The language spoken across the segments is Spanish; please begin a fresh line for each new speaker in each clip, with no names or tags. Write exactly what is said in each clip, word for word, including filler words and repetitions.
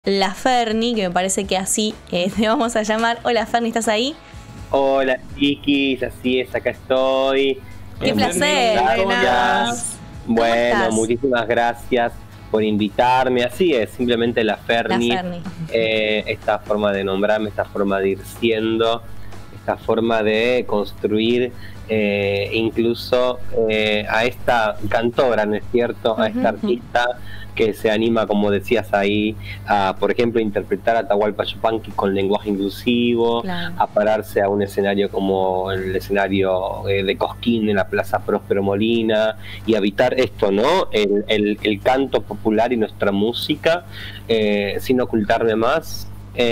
La Ferni, que me parece que así eh, te vamos a llamar. Hola Ferni, ¿estás ahí?
Hola chiquis, así es, acá estoy.
¡Qué eh, placer!
Gracias. Bueno, muchísimas gracias por invitarme. Así es, simplemente la Ferni.
La Ferni.
Eh, esta forma de nombrarme, esta forma de ir siendo, esta forma de construir eh, incluso eh, a esta cantora, ¿no es cierto? A esta uh-huh. artista que se anima, como decías ahí, a, por ejemplo, interpretar a Atahualpa Yupanqui con lenguaje inclusivo, claro. a pararse a un escenario como el escenario eh, de Cosquín en la Plaza Próspero Molina, y habitar esto, ¿no? El, el, el canto popular y nuestra música, eh, sin ocultarme más,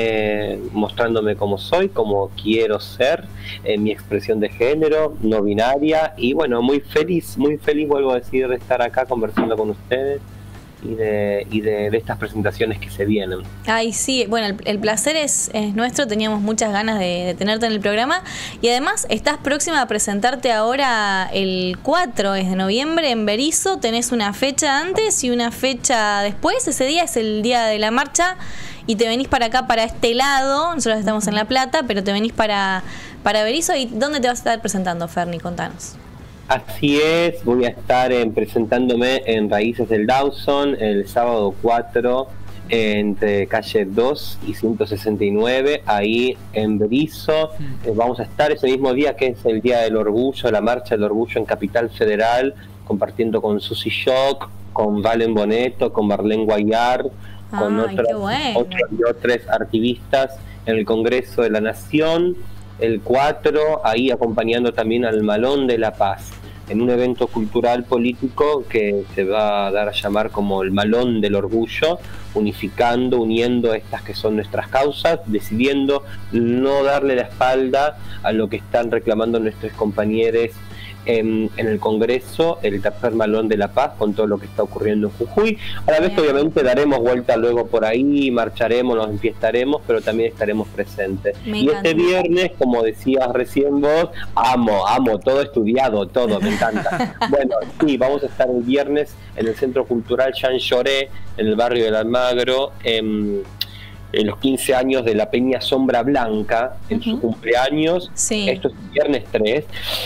eh, mostrándome como soy, como quiero ser, en eh, mi expresión de género, no binaria, y bueno, muy feliz, muy feliz, vuelvo a decir, de estar acá conversando con ustedes. y de, y de, de estas presentaciones que se vienen.
Ay, sí, bueno, el, el placer es, es nuestro, teníamos muchas ganas de, de tenerte en el programa, y además estás próxima a presentarte ahora el cuatro de noviembre en Berisso. Tenés una fecha antes y una fecha después. Ese día es el día de la marcha y te venís para acá, para este lado. Nosotros estamos en La Plata, pero te venís para, para Berisso. ¿Y dónde te vas a estar presentando, Ferni? Contanos.
Así es, voy a estar eh, presentándome en Raíces del Dawson el sábado cuatro eh, entre calle dos y ciento sesenta y nueve, ahí en Berisso. Eh, vamos a estar ese mismo día, que es el Día del Orgullo, la Marcha del Orgullo en Capital Federal, compartiendo con Susy Shock, con Valen Boneto, con Marlene Guayar, con
Ay,
otros,
bueno.
otros y otros activistas en el Congreso de la Nación. El cuatro, ahí acompañando también al Malón de la Paz, en un evento cultural político que se va a dar a llamar como el Malón del Orgullo, unificando, uniendo estas que son nuestras causas, decidiendo no darle la espalda a lo que están reclamando nuestros compañeros en, en el Congreso, el tercer Malón de la Paz, con todo lo que está ocurriendo en Jujuy. A la vez que obviamente daremos vuelta luego por ahí, marcharemos, nos enfiestaremos, pero también estaremos presentes. Me y encanta. Este viernes, como decías recién vos, amo, amo, todo estudiado, todo, me encanta. Bueno, sí, vamos a estar el viernes en el Centro Cultural Jean Lloré, en el barrio del Almagro, en... en los quince años de la Peña Sombra Blanca, en uh-huh. su cumpleaños.
Sí.
Esto es el viernes tres,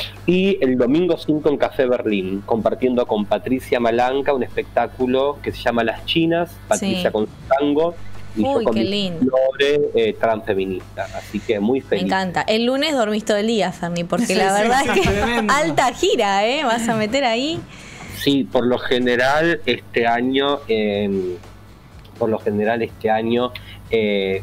y el domingo cinco en Café Berlín, compartiendo con Patricia Malanca un espectáculo que se llama Las Chinas, Patricia sí. con su tango, y
Uy,
yo con
qué
mi
lindo.
flores eh, transfeminista, así que muy feliz.
Me encanta. El lunes dormís todo el día, Ferni, porque sí, la verdad sí, es que tremendo. Alta gira, ¿eh? Vas a meter ahí.
Sí, por lo general este año, eh, por lo general este año, eh,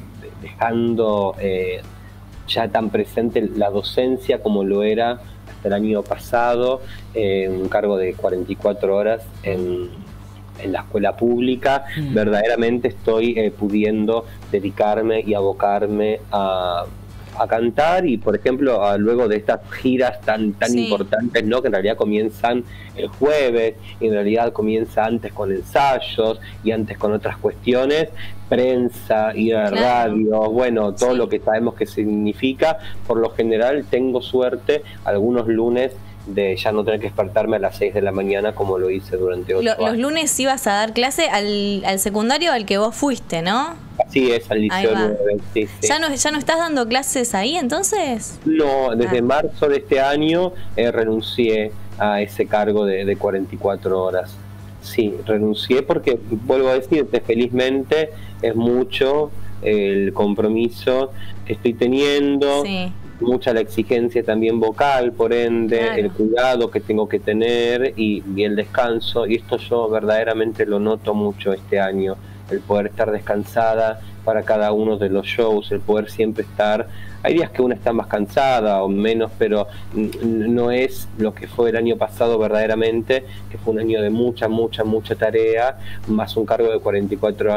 dejando eh, ya tan presente la docencia como lo era hasta el año pasado, eh, un cargo de cuarenta y cuatro horas en, en la escuela pública. Mm. Verdaderamente estoy eh, pudiendo dedicarme y abocarme a, a cantar, y por ejemplo a, luego de estas giras tan tan sí. importantes, ¿no? Que en realidad comienzan el jueves, y en realidad comienza antes con ensayos y antes con otras cuestiones, prensa, ir a claro. radio, bueno, todo sí. lo que sabemos que significa. Por lo general tengo suerte algunos lunes de ya no tener que despertarme a las seis de la mañana como lo hice durante ocho
lo,
años.
Los lunes ibas a dar clase al, al secundario al que vos fuiste, ¿no?
Así es, al liceo nueve. Sí, sí.
¿Ya, no, ¿Ya no estás dando clases ahí entonces?
No, desde
ah.
marzo de este año eh, renuncié a ese cargo de, de cuarenta y cuatro horas. Sí, renuncié porque, vuelvo a decirte, felizmente es mucho el compromiso que estoy teniendo, sí. mucha la exigencia también vocal, por ende, claro. el cuidado que tengo que tener y, y el descanso, y esto yo verdaderamente lo noto mucho este año, el poder estar descansada para cada uno de los shows, el poder siempre estar. Hay días que una está más cansada o menos, pero no es lo que fue el año pasado verdaderamente, que fue un año de mucha, mucha, mucha tarea, más un cargo de cuarenta y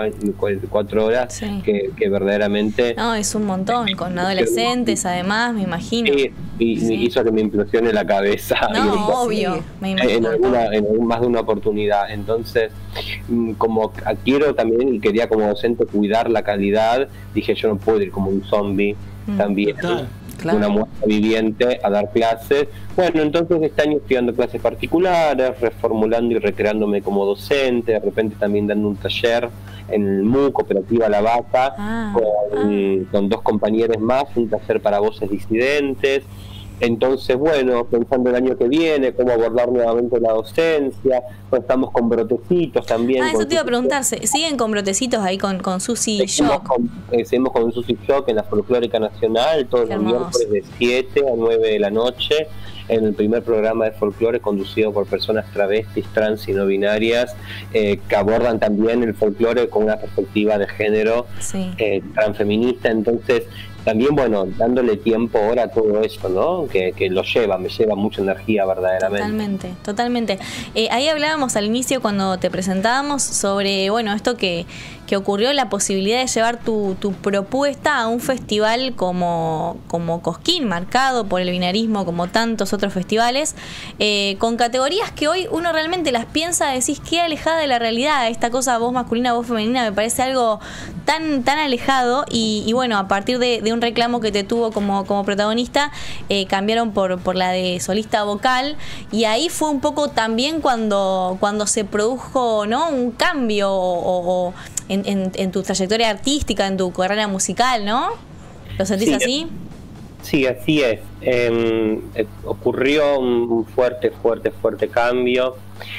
cuatro horas, sí. que, que verdaderamente...
No, es un montón, con adolescentes además, me imagino.
Sí, y sí. hizo que me implosione la cabeza.
No, obvio, sí. me imagino.
En, alguna, en más de una oportunidad. Entonces, como quiero también, y quería como docente cuidar la calidad, dije yo no puedo ir como un zombie. Mm. También,
Total, claro.
una muestra viviente a dar clases. Bueno, entonces este año estoy dando clases particulares, reformulando y recreándome como docente, de repente también dando un taller en el M U, Cooperativa La Vaca,
Ah,
con,
ah.
con dos compañeros más, un taller para voces disidentes. Entonces, bueno, pensando el año que viene, cómo abordar nuevamente la docencia, pues estamos con brotecitos también.
Ah, eso
con
te iba a
Susi
preguntar, ¿se- ¿siguen con brotecitos ahí con, con Susi
Seguimos
Shock?
con, eh, seguimos con Susi Shock en la Folclórica Nacional, todos
Qué
los
hermoso.
miércoles de siete a nueve de la noche, en el primer programa de folclore conducido por personas travestis, trans y no binarias, eh, que abordan también el folclore con una perspectiva de género
Sí.
eh, transfeminista. Entonces, también, bueno, dándole tiempo ahora a todo eso, ¿no? Que, que lo lleva, me lleva mucha energía verdaderamente.
Totalmente, totalmente. Eh, ahí hablábamos al inicio cuando te presentábamos sobre, bueno, esto que, que ocurrió, la posibilidad de llevar tu, tu propuesta a un festival como, como Cosquín, marcado por el binarismo como tantos otros festivales, eh, con categorías que hoy uno realmente las piensa, decís qué alejada de la realidad, esta cosa voz masculina, voz femenina, me parece algo tan, tan alejado y, y bueno, a partir de, de un reclamo que te tuvo como, como protagonista, eh, cambiaron por, por la de solista vocal y ahí fue un poco también cuando, cuando se produjo, ¿no?, un cambio o, o en, en, en tu trayectoria artística, en tu carrera musical, ¿no? ¿Lo sentís
Sí,
así?
Sí, así es. Eh, eh, ocurrió un fuerte, fuerte, fuerte cambio,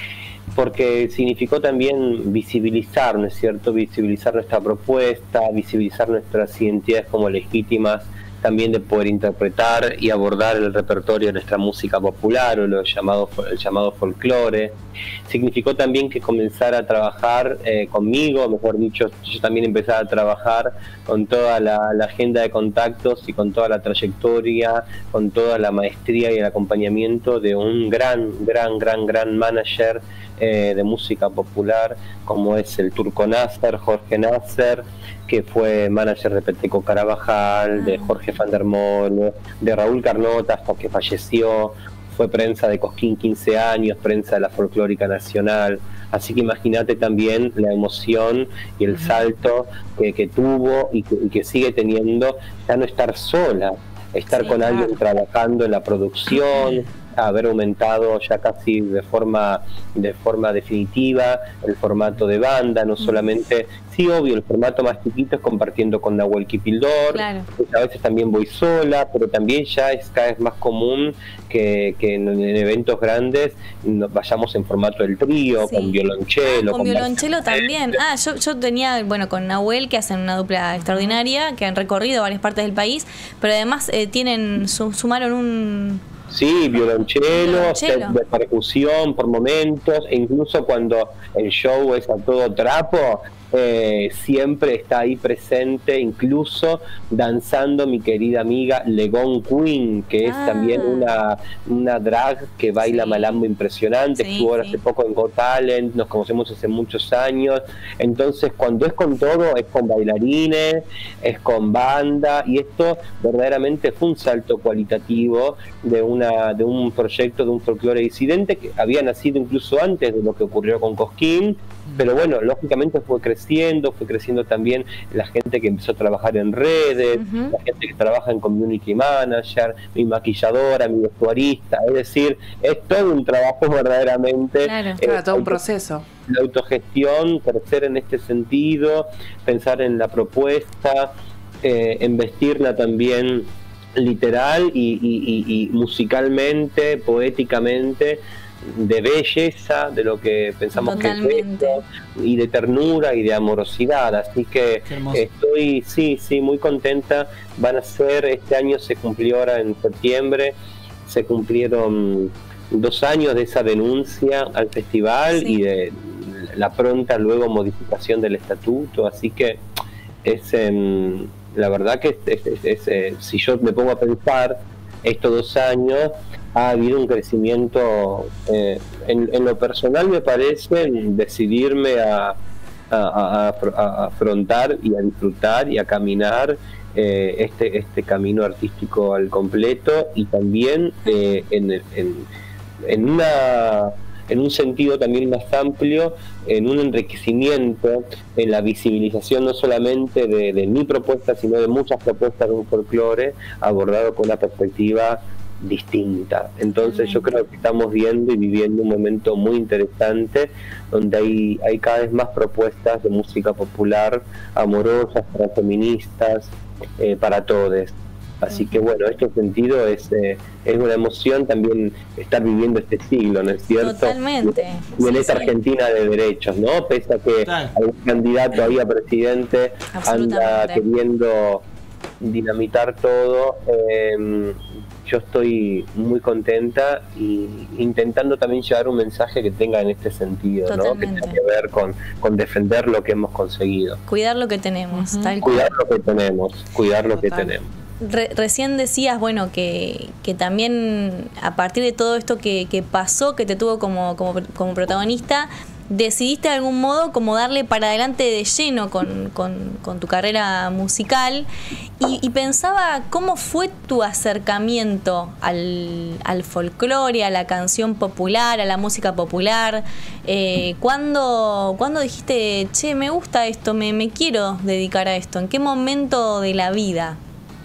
porque significó también visibilizar, ¿no es cierto? Visibilizar nuestra propuesta, visibilizar nuestras identidades como legítimas, también de poder interpretar y abordar el repertorio de nuestra música popular o lo llamado, el llamado folclore. Significó también que comenzara a trabajar eh, conmigo, mejor dicho, yo también empezaba a trabajar con toda la, la agenda de contactos y con toda la trayectoria, con toda la maestría y el acompañamiento de un gran, gran, gran, gran manager eh, de música popular, como es el Turco Nasser, Jorge Nasser, que fue manager de Peteco Carabajal, de Jorge van der Molen, de Raúl Carnota hasta que falleció, fue prensa de Cosquín quince años, prensa de la Folclórica Nacional, así que imagínate también la emoción y el salto que, que tuvo y que, y que sigue teniendo, ya no estar sola, estar
Sí,
con
claro.
alguien trabajando en la producción, haber aumentado ya casi de forma de forma definitiva el formato de banda, no solamente, sí, obvio, el formato más chiquito es compartiendo con Nahuel Kipildor,
Claro.
a veces también voy sola, pero también ya es cada vez más común que, que en, en eventos grandes nos vayamos en formato del trío,
Sí.
con violonchelo.
Ah, con violonchelo
Marcelo.
también. Ah, yo, yo tenía, bueno, con Nahuel, que hacen una dupla extraordinaria, que han recorrido varias partes del país, pero además eh, tienen su- sumaron un...
Sí, violonchelo,
Violonchelo.
de percusión por momentos, e incluso cuando el show es a todo trapo, eh, siempre está ahí presente, incluso danzando mi querida amiga Legon Queen, que es
Ah.
también una, una drag que baila
Sí.
malambo impresionante,
Sí,
estuvo ahora
sí.
hace poco en Got Talent, nos conocemos hace muchos años, entonces cuando es con todo, es con bailarines, es con banda, y esto verdaderamente fue un salto cualitativo de una de un proyecto de un folclore disidente que había nacido incluso antes de lo que ocurrió con Cosquín, pero bueno, lógicamente fue creciendo, fue creciendo también la gente que empezó a trabajar en redes,
Ujú.
la gente que trabaja en community manager, mi maquilladora, mi vestuarista, es decir, es todo un trabajo verdaderamente.
Claro.
eh,
Claro, todo un
auto-
proceso.
la autogestión, crecer en este sentido, pensar en la propuesta, eh, en vestirla también literal y, y- y- y musicalmente, poéticamente, de belleza, de lo que pensamos que es
Totalmente.
bello, y de ternura y de amorosidad, así que
Qué hermoso.
estoy, sí, sí, muy contenta. Van a ser, este año se cumplió ahora en septiembre, se cumplieron dos años de esa denuncia al festival
Sí.
y de la pronta luego modificación del estatuto, así que es em, la verdad que es, es- es, eh, si yo me pongo a pensar estos dos años ha habido un crecimiento eh, en, en lo personal, me parece decidirme a, a, a- a- a afrontar y a disfrutar y a caminar eh, este este camino artístico al completo, y también eh, en, en, en una en un sentido también más amplio, en un enriquecimiento, en la visibilización no solamente de, de mi propuesta, sino de muchas propuestas de un folclore abordado con una perspectiva distinta. Entonces yo creo que estamos viendo y viviendo un momento muy interesante donde hay, hay cada vez más propuestas de música popular, amorosas, para feministas, eh, para todos. Así que bueno, en este sentido es, eh, es una emoción también estar viviendo este siglo, ¿no es cierto?
Totalmente.
Y en
sí,
esta
sí.
Argentina de derechos, ¿no? Pese a que
Claro.
algún candidato ahí a presidente anda
Absolutamente.
queriendo dinamitar todo, eh, yo estoy muy contenta y intentando también llevar un mensaje que tenga en este sentido, ¿no? Que
Totalmente.
tenga que ver con, con defender lo que hemos conseguido.
Cuidar lo que tenemos,
Ujú.
tal cual.
Cuidar lo que tenemos, cuidar lo que
Total.
tenemos.
Re- recién decías, bueno, que, que también a partir de todo esto que, que pasó, que te tuvo como, como, como protagonista, decidiste de algún modo como darle para adelante de lleno con, con, con tu carrera musical y, y pensaba cómo fue tu acercamiento al, al folclore, a la canción popular, a la música popular. Eh, ¿cuándo, ¿Cuándo dijiste, che, me gusta esto, me, me quiero dedicar a esto? ¿En qué momento de la vida?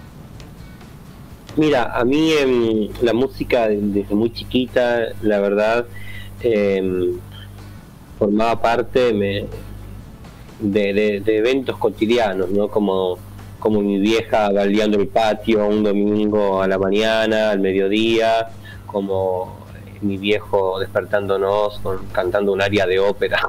Mira, a mí eh, la música desde muy chiquita, la verdad, eh, formaba parte me, de, de, de eventos cotidianos, ¿no? Como, como mi vieja baldeando el patio un domingo a la mañana, al mediodía, como mi viejo despertándonos con, cantando un aria de ópera,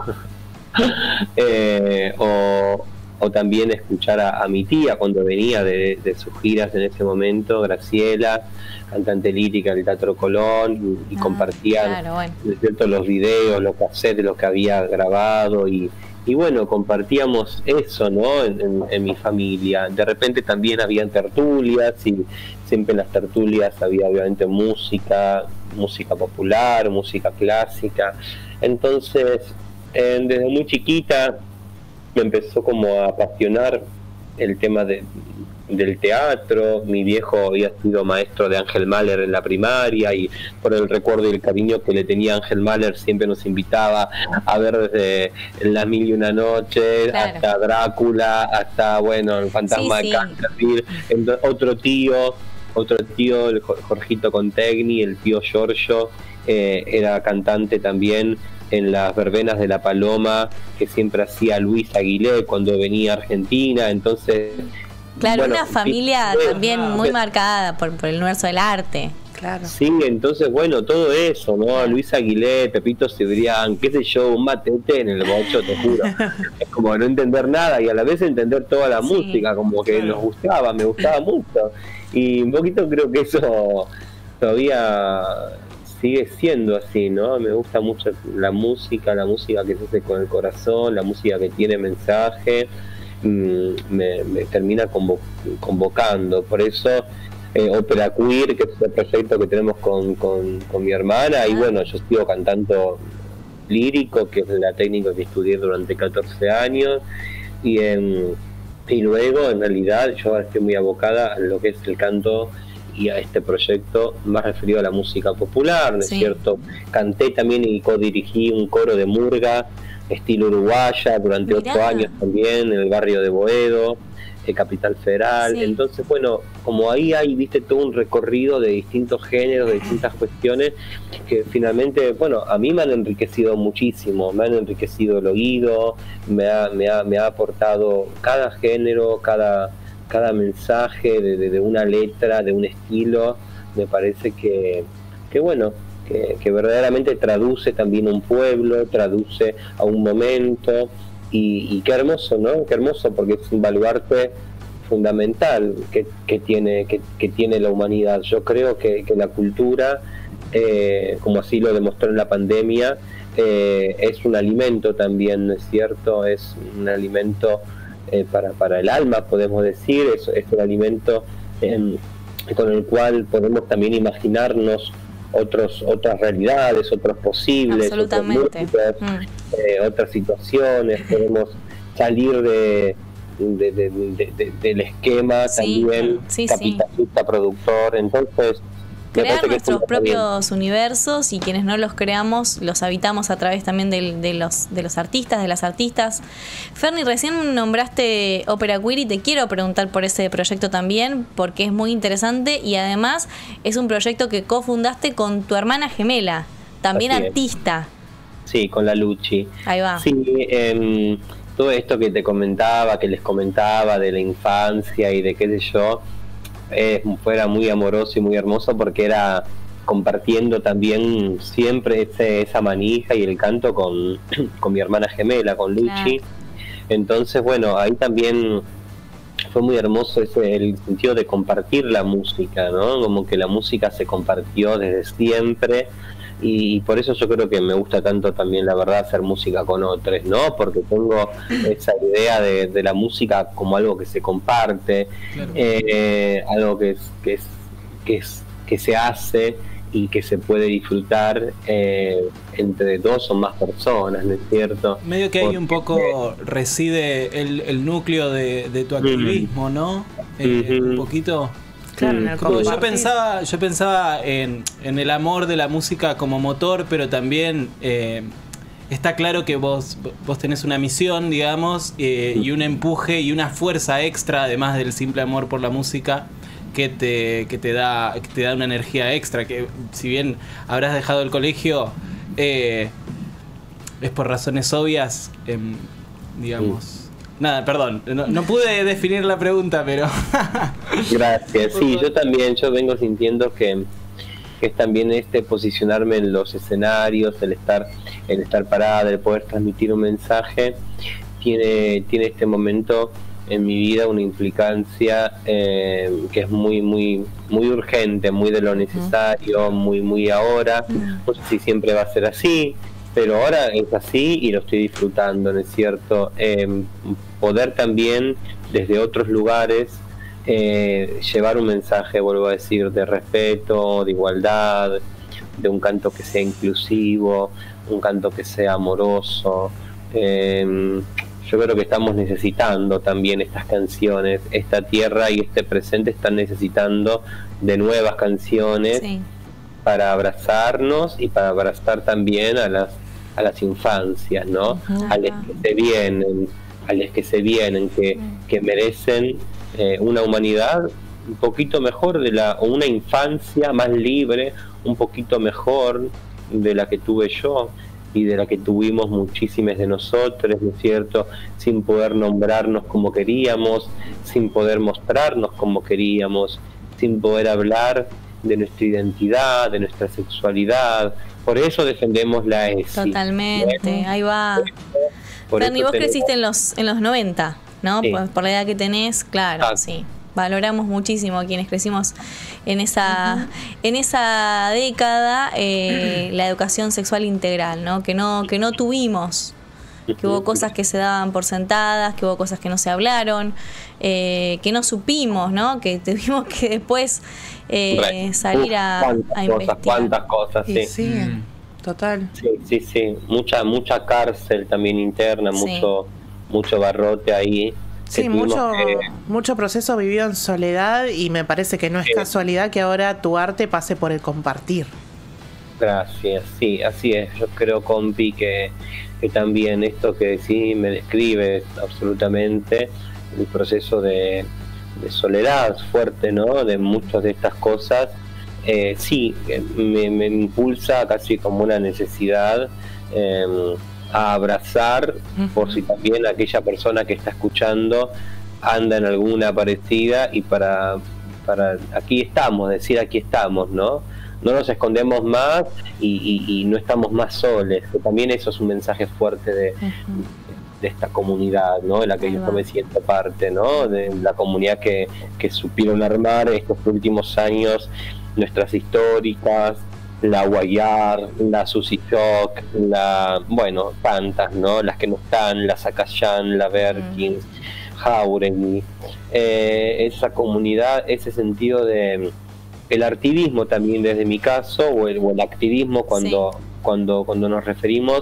eh, o... o también escuchar a, a mi tía cuando venía de, de sus giras en ese momento, Graciela, cantante lírica del Teatro Colón, y, y
Ah,
compartían
claro, bueno.
¿no es cierto? Los videos, los cassettes, los que había grabado, y, y bueno, compartíamos eso, ¿no? En, en, en mi familia. De repente también habían tertulias, y siempre en las tertulias había obviamente música, música popular, música clásica. Entonces, eh, desde muy chiquita me empezó como a apasionar el tema de, del teatro. Mi viejo había sido maestro de Ángel Mahler en la primaria, y por el recuerdo y el cariño que le tenía a Ángel Mahler siempre nos invitaba a ver desde Las Mil y Una Noches,
Claro.
hasta Drácula, hasta bueno, el fantasma
Sí,
de
sí.
Canterville. Ento- otro tío otro tío, el Jor- Jorgito Contegni, el tío Giorgio, eh, era cantante también en las verbenas de La Paloma, que siempre hacía Luis Aguilé cuando venía a Argentina. Entonces,
Claro,
bueno,
una familia
sí,
también
ah,
muy
sí.
marcada por, por el universo del arte.
Claro.
Sí, entonces, bueno, todo eso, ¿no? Luis Aguilé, Pepito Cibrián, qué sé yo, un matete en el bocho, te juro. Es como no entender nada y a la vez entender toda la
Sí,
música, como que
claro.
nos gustaba, me gustaba mucho. Y un poquito creo que eso todavía sigue siendo así, ¿no? Me gusta mucho la música, la música que se hace con el corazón, la música que tiene mensaje, mm, me, me termina convo- convocando. Por eso eh, Ópera Queer, que es el proyecto que tenemos con, con, con mi hermana, y bueno, yo sigo cantando lírico, que es la técnica que estudié durante catorce años, y, en, y luego en realidad yo estoy muy abocada a lo que es el canto y a este proyecto más referido a la música popular, ¿no es
Sí.
cierto? Canté también y codirigí un coro de murga estilo uruguaya durante
Mirá.
ocho años también en el barrio de Boedo, eh, Capital Federal.
Sí.
Entonces, bueno, como ahí hay, viste, todo un recorrido de distintos géneros, de distintas cuestiones que finalmente, bueno, a mí me han enriquecido muchísimo, me han enriquecido el oído, me ha, me ha, me ha aportado cada género, cada cada mensaje de, de, de una letra, de un estilo. Me parece que, que bueno, que, que verdaderamente traduce también un pueblo, traduce a un momento, y, y qué hermoso, ¿no? Qué hermoso, porque es un baluarte fundamental que, que, tiene, que, que tiene la humanidad. Yo creo que, que la cultura, eh, como así lo demostró en la pandemia, eh, es un alimento también, ¿no es cierto? Es un alimento Eh, para, para el alma, podemos decir, es, es un alimento eh, con el cual podemos también imaginarnos otros otras realidades, otros posibles,
Absolutamente.
otros mundos,
Mm.
eh, otras situaciones, podemos salir de, de, de, de- de- del esquema
Sí,
también
sí, sí.
capitalista productor. Entonces,
crear nuestros propios universos, y quienes no los creamos los habitamos a través también de, de los de los artistas, de las artistas. Ferni, recién nombraste Ópera Queer y te quiero preguntar por ese proyecto también, porque es muy interesante y además es un proyecto que cofundaste con tu hermana gemela, también
Así
artista.
Es. Sí, con la Luchi.
Ahí va.
Sí, eh, todo esto que te comentaba, que les comentaba de la infancia y de qué sé yo, eh, fuera muy amoroso y muy hermoso, porque era compartiendo también siempre ese, esa manija y el canto con, con mi hermana gemela, con Luchi. Claro. Entonces, bueno, ahí también fue muy hermoso ese, el sentido de compartir la música, ¿no? Como que la música se compartió desde siempre. Y por eso yo creo que me gusta tanto también, la verdad, hacer música con otros, ¿no? Porque tengo esa idea de, de la música como algo que se comparte, claro. eh, algo que es, que es que es que se hace y que se puede disfrutar eh, entre dos o más personas, ¿no es cierto?
Medio que ahí un poco reside el, el núcleo de, de tu activismo, ¿no? Eh, uh-huh. Un poquito...
Claro, en el
como yo pensaba, yo pensaba en, en el amor de la música como motor, pero también eh, está claro que vos, vos tenés una misión, digamos, eh, y un empuje y una fuerza extra, además del simple amor por la música, que te, que te da, que te da una energía extra, que si bien habrás dejado el colegio, eh, es por razones obvias, eh, digamos... Nada, perdón, no, no pude definir la pregunta, pero...
Gracias, sí, yo también, yo vengo sintiendo que, que es también este posicionarme en los escenarios, el estar, el estar parada, el poder transmitir un mensaje, tiene, tiene este momento en mi vida una implicancia eh, que es muy, muy, muy urgente, muy de lo necesario, muy, muy ahora. No sé si siempre va a ser así, pero ahora es así y lo estoy disfrutando, ¿no es cierto? Eh, poder también desde otros lugares eh, llevar un mensaje, vuelvo a decir, de respeto, de igualdad, de un canto que sea inclusivo, un canto que sea amoroso. Eh, yo creo que estamos necesitando también estas canciones, esta tierra y este presente están necesitando de nuevas canciones. Sí. Para abrazarnos y para abrazar también a las a las infancias, ¿no? Uh-huh. A las que se vienen, a las que se vienen, que, que merecen eh, una humanidad un poquito mejor de la, o una infancia más libre, un poquito mejor de la que tuve yo y de la que tuvimos muchísimos de nosotros, ¿no es cierto? Sin poder nombrarnos como queríamos, sin poder mostrarnos como queríamos, sin poder hablar de nuestra identidad, de nuestra sexualidad. Por eso defendemos la E S I.
Totalmente, ¿eh? Ahí va. Ferni, vos tenemos... creciste en los en los noventa, ¿no? Sí. Por, por la edad que tenés, claro, ah. sí. Valoramos muchísimo a quienes crecimos en esa uh-huh. en esa década eh, la educación sexual integral, ¿no? Que no que no tuvimos. Que hubo cosas que se daban por sentadas, que hubo cosas que no se hablaron, eh, que no supimos, ¿no? Que tuvimos que después eh, salir a, a investigar.
Cosas, cuántas cosas, sí.
Sí, mm. total.
Sí, sí, sí. Mucha, mucha cárcel también interna, sí. mucho, mucho barrote ahí.
Sí, mucho, que... mucho proceso vivido en soledad y me parece que no es sí. casualidad que ahora tu arte pase por el compartir.
Gracias, sí, así es. Yo creo, compi, que que también esto que sí me describe absolutamente el proceso de, de soledad fuerte, ¿no? De muchas de estas cosas, eh, sí, me, me impulsa casi como una necesidad eh, a abrazar, uh-huh. por si también aquella persona que está escuchando anda en alguna parecida y para, para aquí estamos, decir aquí estamos, ¿no? No nos escondemos más y, y, y no estamos más soles, que también eso es un mensaje fuerte de, uh-huh. de esta comunidad, ¿no? De la que Ahí yo va. me siento parte, ¿no? De la comunidad que, que supieron armar estos últimos años nuestras históricas, la Guayar, la Susi Shock, la, bueno, tantas, ¿no? Las que no están, la Zacayán, la Berkins, uh-huh. Jauregui, eh, esa comunidad, ese sentido de... El artivismo también desde mi caso, o el, o el activismo cuando, sí. cuando, cuando nos referimos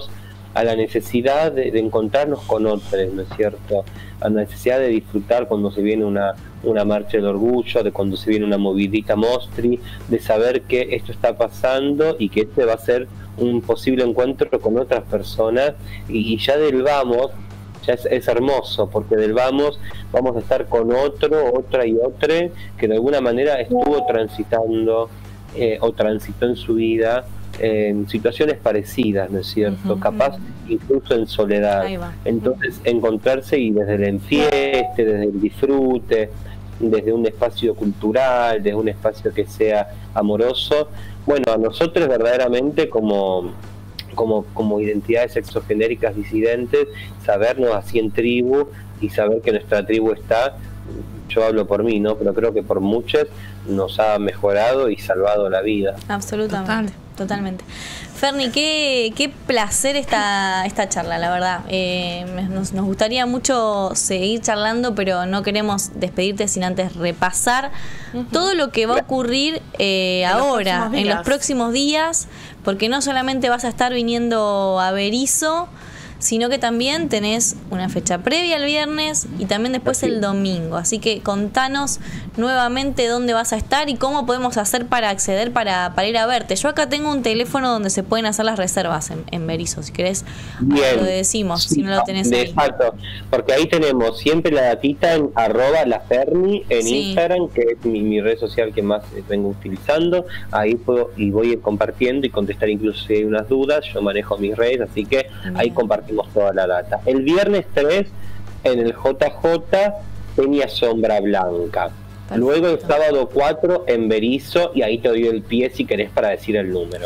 a la necesidad de, de encontrarnos con otros, ¿no es cierto? A la necesidad de disfrutar cuando se viene una, una marcha del orgullo, de cuando se viene una movidita mostri, de saber que esto está pasando y que este va a ser un posible encuentro con otras personas, y, y ya del vamos, ya es, es hermoso, porque del vamos vamos a estar con otro, otra y otra, que de alguna manera estuvo transitando eh, o transitó en su vida en situaciones parecidas, ¿no es cierto? Uh-huh. Capaz incluso en soledad. Entonces encontrarse y desde el enfieste, desde el disfrute, desde un espacio cultural, desde un espacio que sea amoroso, bueno, a nosotros verdaderamente como, como, como identidades exogenéricas disidentes, sabernos así en tribu y saber que nuestra tribu está, yo hablo por mí, ¿no? Pero creo que por muchos nos ha mejorado y salvado la vida.
Absolutamente. Total. Totalmente. Ferni, qué, qué placer esta, esta charla, la verdad. Eh, nos, nos gustaría mucho seguir charlando, pero no queremos despedirte sin antes repasar uh-huh. todo lo que va a ocurrir eh, en ahora, los en los próximos días, porque no solamente vas a estar viniendo a Berisso, sino que también tenés una fecha previa el viernes y también después el domingo. Así que contanos nuevamente dónde vas a estar y cómo podemos hacer para acceder para, para ir a verte. Yo acá tengo un teléfono donde se pueden hacer las reservas en, en Berisso. Si querés,
bien,
lo decimos, sí, si no lo tenés ahí.
Exacto, porque ahí tenemos siempre la datita en arroba la Ferni en sí. Instagram, que es mi, mi red social que más vengo utilizando. Ahí puedo y voy a ir compartiendo y contestar incluso si hay unas dudas. Yo manejo mis redes, así que bien. Ahí compartimos toda la data. El viernes tres en el J J tenía Sombra Blanca. Perfecto. Luego el sábado cuatro en Berisso, y ahí te doy el pie si querés para decir el número.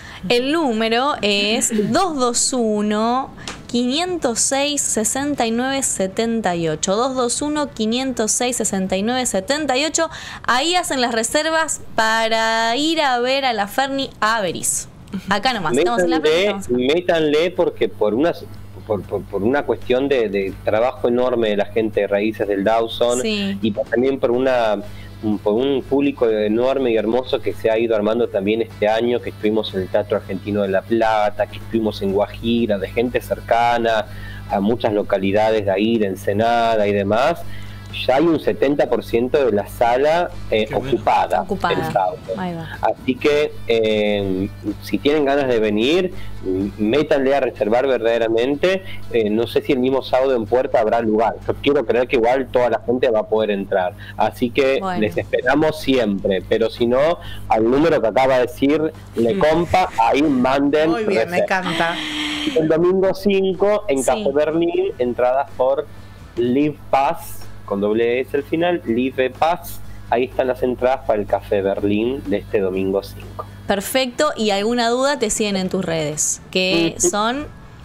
El número es dos dos uno, cinco cero seis, seis nueve siete ocho. dos dos uno, cinco cero seis, seis nueve siete ocho. Ahí hacen las reservas para ir a ver a la Ferni a Berisso. Acá nomás,
métanle,
estamos en la plaza,
métanle porque por unas por, por, por una cuestión de, de trabajo enorme de la gente de Raíces del Dawson, sí. Y por, también por una un, por un público enorme y hermoso que se ha ido armando también este año, que estuvimos en el Teatro Argentino de La Plata, que estuvimos en Guajira, de gente cercana a muchas localidades de ahí, de Ensenada y demás. Ya hay un setenta por ciento de la sala eh, ocupada, ocupada el sábado. Así que eh, si tienen ganas de venir, métanle a reservar verdaderamente. Eh, no sé si el mismo sábado en Puerta habrá lugar. Yo quiero creer que igual toda la gente va a poder entrar. Así que bueno, les esperamos siempre. Pero si no, al número que acaba de decir Le Compa, ahí manden.
Muy bien, reserva. Me encanta.
El domingo cinco en sí. Café Berlín, entradas por Live Pass, con doble S al final, Live Pass. Ahí están las entradas para el Café Berlín de este domingo cinco.
Perfecto, y alguna duda te siguen en tus redes, que mm-hmm. son...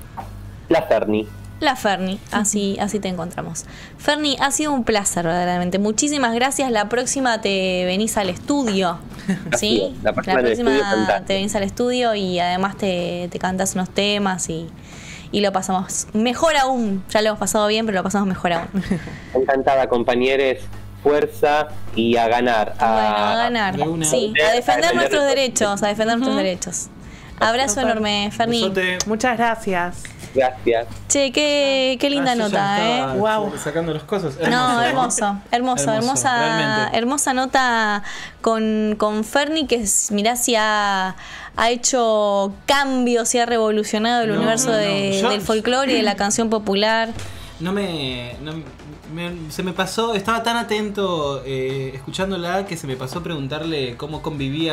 La Ferni.
La Ferni, así, así te encontramos. Ferni, ha sido un placer verdaderamente. Muchísimas gracias. La próxima te venís al estudio. ¿Sí?
La próxima,
la próxima te venís al estudio y además te, te cantas unos temas y... y lo pasamos mejor aún. Ya lo hemos pasado bien, pero lo pasamos mejor aún.
Encantada, compañeros. Fuerza y a ganar. A,
bueno, a ganar. Sí, a defender a nuestros derechos. A defender uh-huh. nuestros derechos. Abrazo Super. enorme, Ferni.
Besote. Muchas gracias.
Gracias.
Che, qué, qué linda ah, nota, ¿eh?
Wow. Sacando los cosas.
Hermoso, no, hermoso, hermoso, hermoso hermosa, realmente. Hermosa nota con, con Ferni, que mirá si ha, ha hecho cambios y ha revolucionado el no, universo no, no. De, Yo, del folclore y de la canción popular.
No me, no me... Se me pasó, estaba tan atento eh, escuchándola que se me pasó preguntarle cómo convivía